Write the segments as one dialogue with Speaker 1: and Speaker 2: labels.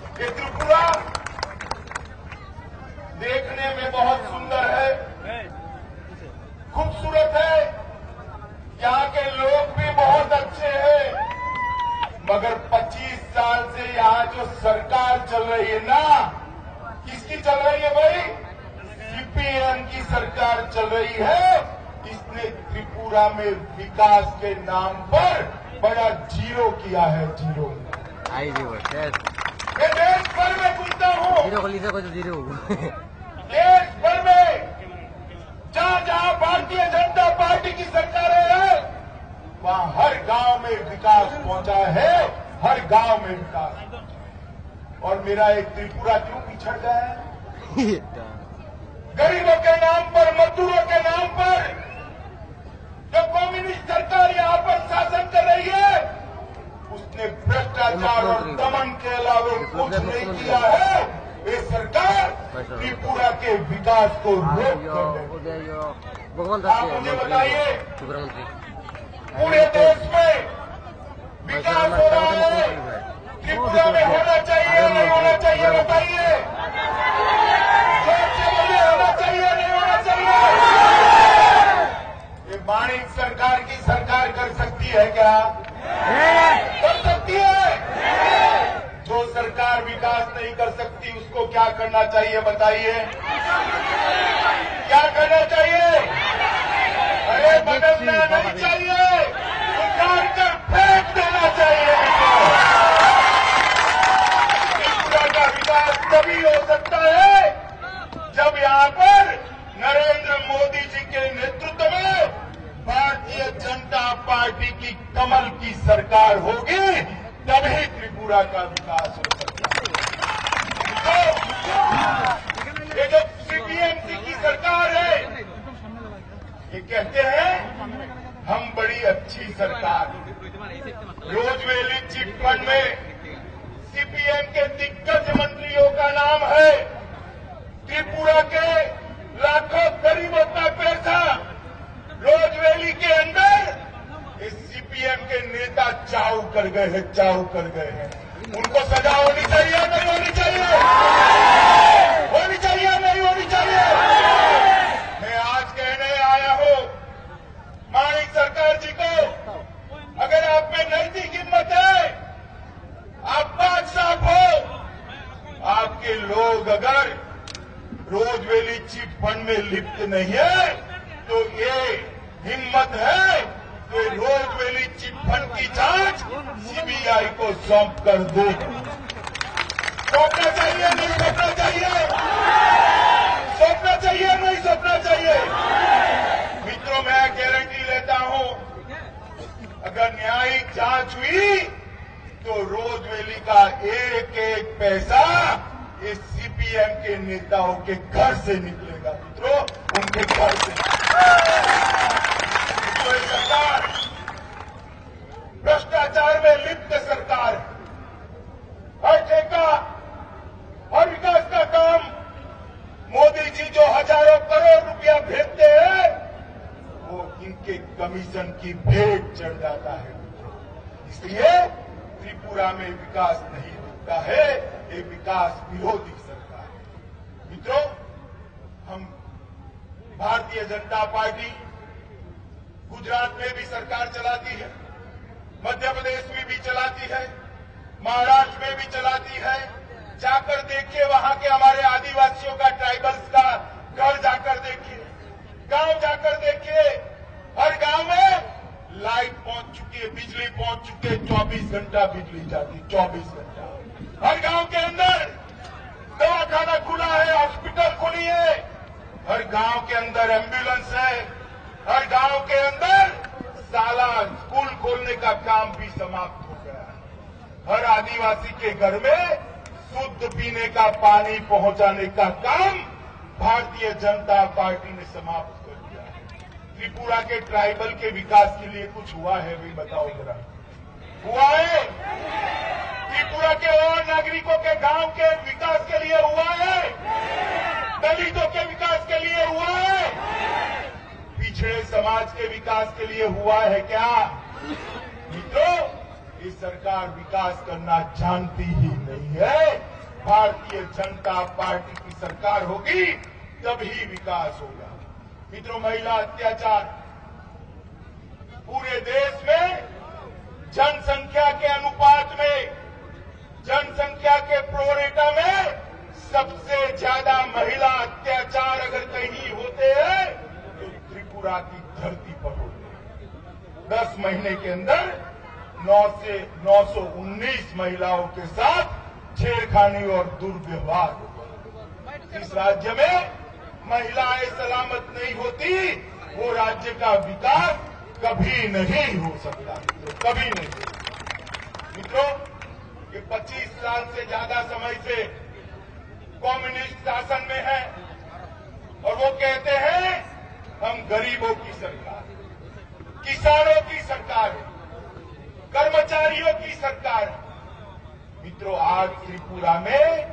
Speaker 1: ये त्रिपुरा देखने में बहुत सुंदर है, खूबसूरत है, यहाँ के लोग भी बहुत अच्छे हैं, मगर 25 साल से यहाँ जो सरकार चल रही है ना, किसकी चल रही है भाई? सीपीएम की सरकार चल रही है। इसने त्रिपुरा में विकास के नाम पर बड़ा जीरो किया है, जीरो। मैं देश भर में घूमता हूँ, देश भर में जहाँ जहाँ भारतीय जनता पार्टी की सरकार है, वहाँ हर गांव में विकास पहुंचा है, हर गांव में विकास। और मेरा एक त्रिपुरा क्यों पिछड़ गया है? गरीबों के नाम पर, मजदूरों के नाम पर जो कम्युनिस्ट सरकार यहाँ पर शासन कर रही है, उसने भ्रष्टाचार और दमन के अलावा कुछ नहीं किया है। ये सरकार त्रिपुरा के विकास को रोक कर रही है। आप मुझे बताइए, पूरे देश में विकास हो रहा है, त्रिपुरा में होना चाहिए नहीं होना चाहिए? बताइए, होना चाहिए नहीं होना चाहिए? ये माणिक सरकार की सरकार कर सकती है क्या? कर सकती है। जो सरकार विकास नहीं कर सकती उसको क्या करना चाहिए बताइए? क्या करना चाहिए? अरे बदलना नहीं चाहिए, उखाड़ कर फेंक देना चाहिए। त्रिपुरा का विकास तभी हो सकता है जब यहाँ पर नरेंद्र मोदी जी के नेतृत्व में भारतीय जनता पार्टी की कमल की सरकार होगी, तभी त्रिपुरा का विकास हो सकता है। तो ये जो सीपीएमसी की सरकार है, ये कहते हैं हम बड़ी अच्छी सरकार। रोजवेली चिटफंड में सीपीएम के दिग्गज मंत्रियों का नाम है। त्रिपुरा के लाखों गरीबों का पैसा रोजवेली के अंदर इस सीपीएम के नेता चाऊ कर गए हैं, चाऊ कर गए हैं। उनको सजा होनी चाहिए नहीं होनी चाहिए? होनी चाहिए नहीं होनी चाहिए? मैं आज कहने आया हूं माणिक सरकार जी को, अगर आप में नैतिक हिम्मत है, आप बात साफ हो, आपके लोग अगर रोजवेली चिट फंड में लिप्त नहीं है, तो ये हिम्मत है तो रोजवेली चिट फंड की जांच सीबीआई को सौंप कर दो। सौंपना चाहिए नहीं सौंपना चाहिए? सौंपना चाहिए नहीं सौंपना चाहिए? मित्रों, मैं गारंटी लेता हूं, अगर न्यायिक जांच हुई तो रोजवेली का एक एक पैसा इस सीपीएम के नेताओं के घर से निकलेगा। मित्रों, उनके घर से। तो ये सरकार भ्रष्टाचार में लिप्त सरकार है। हर ठेका, हर विकास का काम मोदी जी जो हजारों करोड़ रुपया भेजते हैं, वो इनके कमीशन की भेंट चढ़ जाता है। इसलिए त्रिपुरा में विकास नहीं दिखता है, ये विकास विरोधी सरकार है। मित्रों, हम भारतीय जनता पार्टी गुजरात में भी सरकार चलाती है, मध्य प्रदेश में भी चलाती है, महाराष्ट्र में भी चलाती है। जाकर देखिए, वहां के हमारे आदिवासियों का, ट्राइबल्स का घर जाकर देखिए, गांव जाकर देखिए, हर गांव में लाइट पहुंच चुकी है, बिजली पहुंच चुकी है, 24 घंटा बिजली जाती, 24 घंटा। हर गांव के अंदर दवाखाना खुला है, हॉस्पिटल खुली है, हर गांव के अंदर एम्बुलेंस है, हर गांव के अंदर शाला, स्कूल खोलने का काम भी समाप्त हो गया है। हर आदिवासी के घर में शुद्ध पीने का पानी पहुंचाने का काम भारतीय जनता पार्टी ने समाप्त कर दिया है। त्रिपुरा के ट्राइबल के विकास के लिए कुछ हुआ है भी बताओ जरा? हुआ है? त्रिपुरा के और नागरिकों के गांव के विकास के लिए हुआ है? दलितों के विकास के लिए हुआ है? पिछड़े समाज के विकास के लिए हुआ है क्या? मित्रों, ये सरकार विकास करना जानती ही नहीं है, भारतीय जनता पार्टी की सरकार होगी, तभी विकास होगा। मित्रों, महिला अत्याचार पूरे देश में जनसंख्या के अनुपात में, जनसंख्या के प्रोरेटा में सबसे ज्यादा महिला अत्याचार अगर कहीं होते हैं तो त्रिपुरा की धरती पर होते हैं। 10 महीने के अंदर 919 महिलाओं के साथ छेड़खानी और दुर्व्यवहार हुआ। इस राज्य में महिलाएं सलामत नहीं होती, वो राज्य का विकास कभी नहीं हो सकता। कभी नहीं। मित्रों, ये 25 साल से ज्यादा समय से कम्युनिस्ट शासन में है और वो कहते हैं हम गरीबों की सरकार, किसानों की सरकार है, कर्मचारियों की सरकार है। मित्रों, आज त्रिपुरा में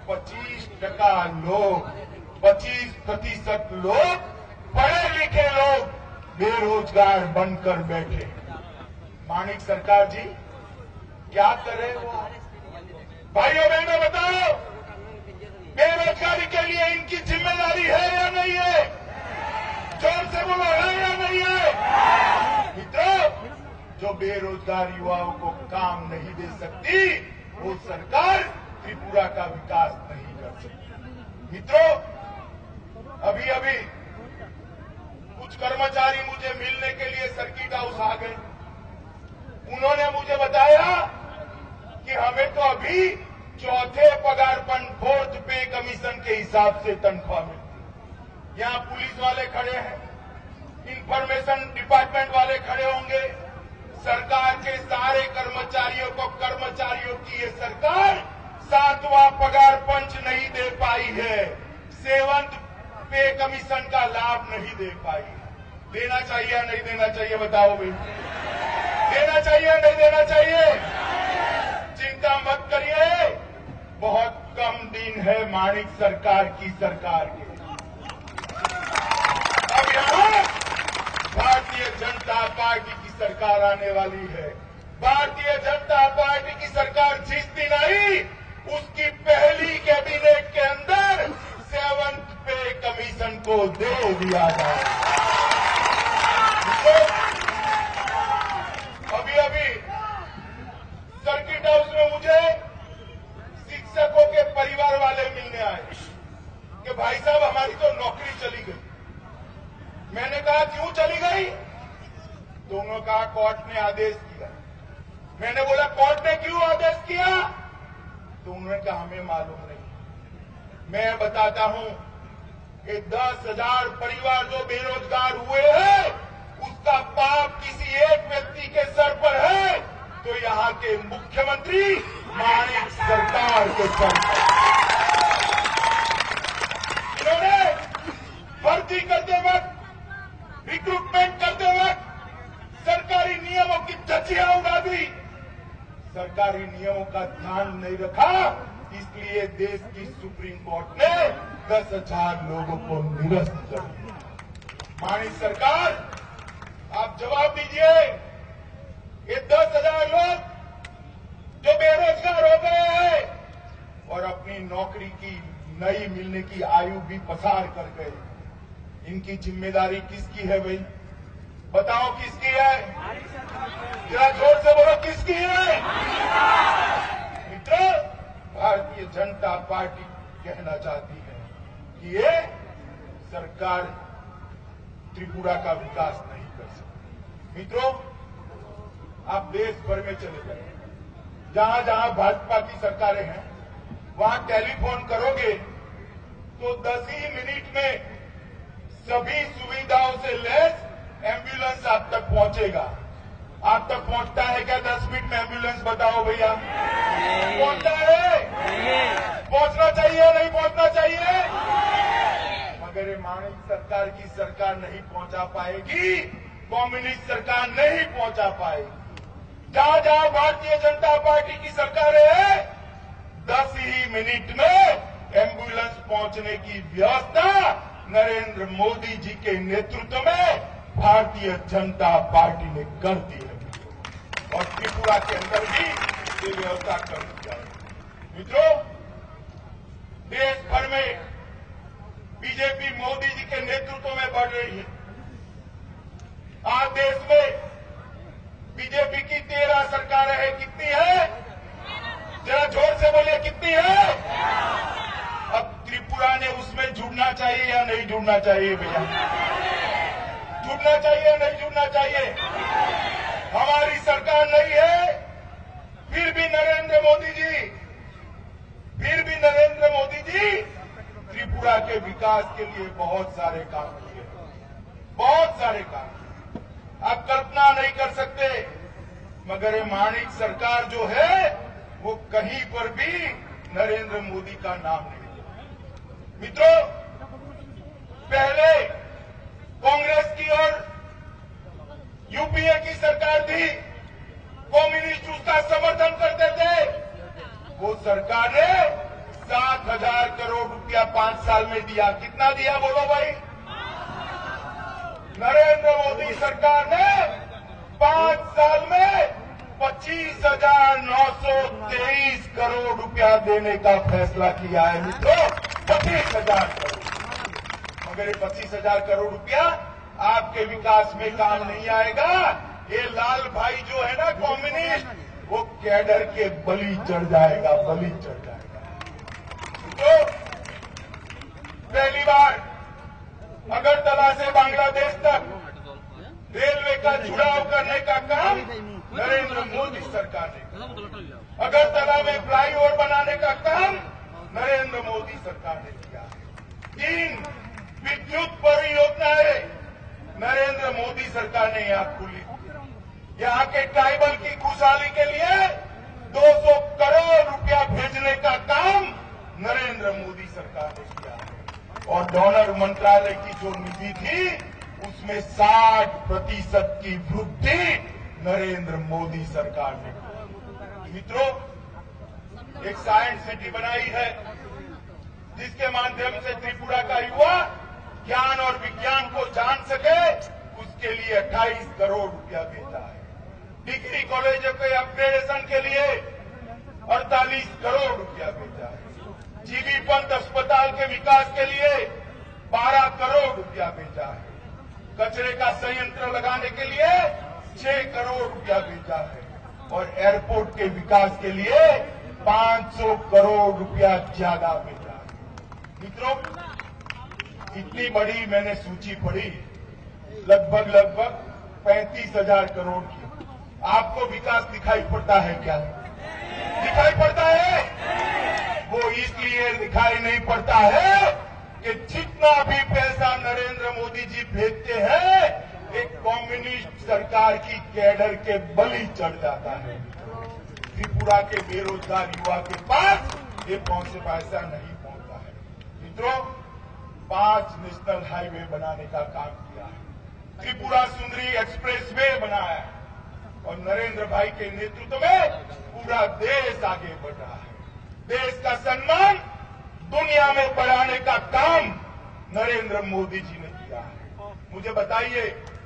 Speaker 1: 25% लोग, पढ़े लिखे लोग बेरोजगार बनकर बैठे। माणिक सरकार जी क्या करे वो? भाइयों बहनों बताओ, बेरोजगारी के लिए इनकी जिम्मेदारी है या नहीं है? जोर से बोलो, है या नहीं है? मित्रों, जो बेरोजगार युवाओं को काम नहीं दे सकती, वो सरकार त्रिपुरा का विकास नहीं कर सकती। मित्रों, अभी अभी कुछ कर्मचारी मुझे मिलने के लिए सर्किट हाउस आ गए। उन्होंने मुझे बताया कि हमें तो अभी चौथे पगारपंच, 4th पे कमीशन के हिसाब से तनख्वाह मिलती। यहां पुलिस वाले खड़े हैं, इंफॉर्मेशन डिपार्टमेंट वाले खड़े होंगे। सरकार के सारे कर्मचारियों को, कर्मचारियों की ये सरकार 7वां पगारपंच नहीं दे पाई है, 7th पे कमीशन का लाभ नहीं दे पाई है। देना चाहिए या नहीं देना चाहिए? बताओ भाई, देना चाहिए या नहीं देना चाहिए? चिंता मत करिए, बहुत कम दिन है माणिक सरकार की सरकार के। अब यहां भारतीय जनता पार्टी की सरकार आने वाली है। भारतीय जनता पार्टी की सरकार जिस दिन आई, उसकी पहली कैबिनेट के अंदर 7th पे कमीशन को दे दिया जाए। अभी सर्किट हाउस में मुझे शिक्षकों के परिवार वाले मिलने आए कि भाई साहब हमारी तो नौकरी चली गई। मैंने कहा क्यों चली गई? तो उन्होंने कहा कोर्ट ने आदेश किया। मैंने बोला कोर्ट ने क्यों आदेश किया? तो उन्होंने कहा हमें मालूम नहीं। मैं बताता हूं कि 10,000 परिवार जो बेरोजगार हुए हैं, उसका पाप किसी एक व्यक्ति के सर पर है, तो यहां के मुख्यमंत्री माणिक सरकार के सर पर। इन्होंने भर्ती करते वक्त, रिक्रूटमेंट करते वक्त सरकारी नियमों की धज्जियां उड़ा दी। सरकारी नियमों का ध्यान नहीं रखा, इसलिए देश की सुप्रीम कोर्ट ने 10,000 लोगों को निरस्त कर दिया। माणिक सरकार, आप जवाब दीजिए, ये 10,000 लोग जो बेरोजगार हो गए हैं और अपनी नौकरी की नई मिलने की आयु भी पसार कर गए, इनकी जिम्मेदारी किसकी है भाई? बताओ किसकी है? जरा जोर से बोलो, किसकी है? मित्रों, भारतीय जनता पार्टी कहना चाहती है कि ये सरकार त्रिपुरा का विकास नहीं कर सकती। मित्रों, आप देश भर में चले जाए, जहां जहां भाजपा की सरकारें हैं, वहां टेलीफोन करोगे तो 10 ही मिनट में सभी सुविधाओं से लैस एम्बुलेंस आप तक पहुंचेगा। आप तक पहुंचता है क्या 10 मिनट में एम्बुलेंस? बताओ भैया, पहुंचता है? पहुंचना चाहिए नहीं पहुंचना चाहिए? मगर ये माणिक सरकार की सरकार नहीं पहुंचा पाएगी, कम्युनिस्ट सरकार नहीं पहुंचा पाएगी। जहां जहां भारतीय जनता पार्टी की सरकारें हैं, 10 ही मिनट में एम्बुलेंस पहुंचने की व्यवस्था नरेंद्र मोदी जी के नेतृत्व में भारतीय जनता पार्टी ने कर दी है और त्रिपुरा के अंदर भी ये व्यवस्था कर दी जाए। मित्रों, बढ़ रही है। आज देश में बीजेपी की 13 सरकारें हैं। कितनी है? जरा जोर से बोलिए, कितनी है? अब त्रिपुरा ने उसमें जुड़ना चाहिए या नहीं जुड़ना चाहिए भैया? जुड़ना चाहिए या नहीं जुड़ना चाहिए? हमारी सरकार नहीं है, फिर भी नरेंद्र मोदी जी त्रिपुरा के विकास के लिए बहुत सारे काम किए, बहुत सारे काम आप कल्पना नहीं कर सकते। मगर ये माणिक सरकार जो है वो कहीं पर भी नरेंद्र मोदी का नाम नहीं लिया। मित्रों, पहले कांग्रेस की और यूपीए की सरकार थी, कम्युनिस्ट उसका समर्थन करते थे। वो सरकार ने 7,000 करोड़ रुपया 5 साल में दिया। कितना दिया बोलो भाई? नरेंद्र मोदी सरकार ने 5 साल में 25,923 करोड़ रुपया देने का फैसला किया है मित्रों। 25,000 करोड़। मगर ये 25,000 करोड़ रुपया आपके विकास में काम नहीं आएगा। ये लाल भाई जो है ना कम्युनिस्ट, वो कैडर के बलि चढ़ जाएगा, बलि चढ़ जाएगा। तो पहली बार अगरतला से बांग्लादेश तक रेलवे का जुड़ाव करने का काम नरेंद्र मोदी सरकार ने, अगरतला में फ्लाईओवर बनाने का काम नरेंद्र मोदी सरकार ने किया। 3 विद्युत परियोजनाएं नरेंद्र मोदी सरकार ने यहां खुली। यहां के ट्राइबल की खुशहाली के लिए 200 करोड़ रुपया भेजने का काम नरेंद्र मोदी सरकार ने किया। और डोनर मंत्रालय की जो निधि थी उसमें 60% की वृद्धि नरेंद्र मोदी सरकार ने की। मित्रों, एक साइंस सिटी बनाई है जिसके माध्यम से त्रिपुरा का युवा ज्ञान और विज्ञान को जान सके, उसके लिए 28 करोड़ रुपया देता है। डिग्री कॉलेजों के अपग्रेडेशन के लिए 48 करोड़ रुपया भेजा है। जीबी पंत अस्पताल के विकास के लिए 12 करोड़ रुपया भेजा है। कचरे का संयंत्र लगाने के लिए 6 करोड़ रुपया भेजा है। और एयरपोर्ट के विकास के लिए 500 करोड़ रुपया ज्यादा भेजा है। मित्रों, इतनी बड़ी मैंने सूची पढ़ी, लगभग 35,000 करोड़ की। आपको विकास दिखाई पड़ता है क्या? दिखाई पड़ता है? वो इसलिए दिखाई नहीं पड़ता है कि जितना भी पैसा नरेंद्र मोदी जी भेजते हैं, एक कम्युनिस्ट सरकार की कैडर के बलि चढ़ जाता है। त्रिपुरा के बेरोजगार युवा के पास ये पैसा नहीं पहुंचता है। मित्रों, 5 नेशनल हाईवे बनाने का काम किया है। त्रिपुरा सुंदरी एक्सप्रेस वे बनाया है। और नरेंद्र भाई के नेतृत्व में पूरा देश आगे बढ़ रहा है। देश का सम्मान दुनिया में बढ़ाने का काम नरेंद्र मोदी जी ने किया है। मुझे बताइए,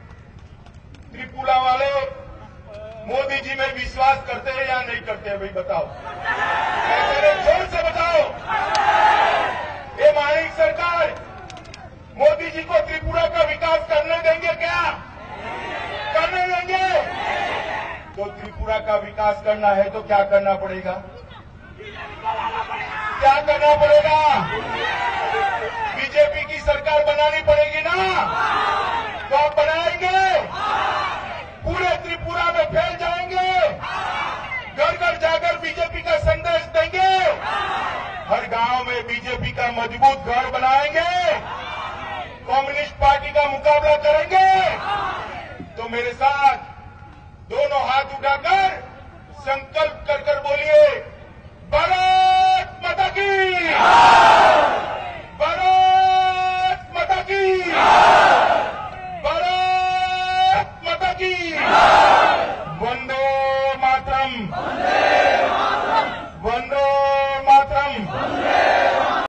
Speaker 1: त्रिपुरा वाले मोदी जी में विश्वास करते हैं या नहीं करते हैं? भाई बताओ, जोर से बताओ। ये माणिक सरकार मोदी जी को त्रिपुरा का विकास करने देंगे क्या? करने देंगे? तो त्रिपुरा का विकास करना है तो क्या करना पड़ेगा? क्या करना पड़ेगा? बीजेपी की सरकार बनानी पड़ेगी ना? तो आप बनाएंगे, पूरे त्रिपुरा में फैल जाएंगे, घर घर जाकर बीजेपी का संदेश देंगे, हर गांव में बीजेपी का मजबूत घर बनाएंगे, कम्युनिस्ट पार्टी का मुकाबला करेंगे। तो मेरे साथ दोनों हाथ उठाकर संकल्प कर बोलिए, भारत माता की।